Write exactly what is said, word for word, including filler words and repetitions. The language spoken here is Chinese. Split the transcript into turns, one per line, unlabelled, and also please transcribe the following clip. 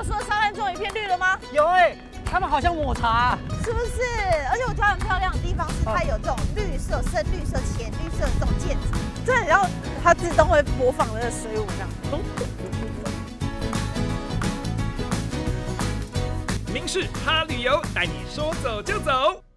我说的沙滩终于一片绿了吗？
有哎、欸，他们好像抹茶，
是不是？而且我觉得很漂亮的地方是它有这种绿色、深绿色、浅绿色的这种建筑，对，然后它自动会播放那个水舞这样。
民视哈旅游带你说走就走。